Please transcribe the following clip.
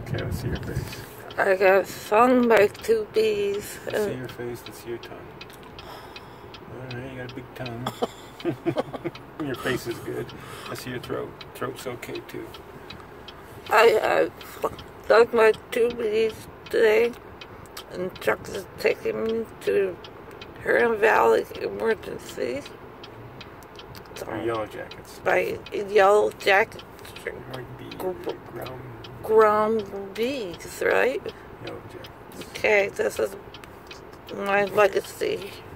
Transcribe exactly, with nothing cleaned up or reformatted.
Okay, let's see your face. I got stung by two bees. Let's see your face, let's see your tongue. Alright, you got a big tongue. Your face is good. Let's see your throat. Throat's okay too. I, I stung by two bees today, and Chuck is taking me to Huron Valley Emergency. Or yellow jackets. By yellow jackets. Ground, ground bees, right? Yellow jackets. Okay, this is my legacy.